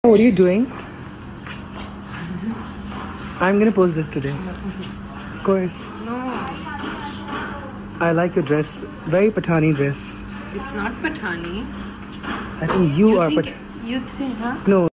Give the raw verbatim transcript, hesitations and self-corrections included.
What are you doing? I'm gonna post this today. Of course. No. I like your dress. Very Pathani dress. It's not Pathani. I think you, You are think, Pathani. you think, huh? No.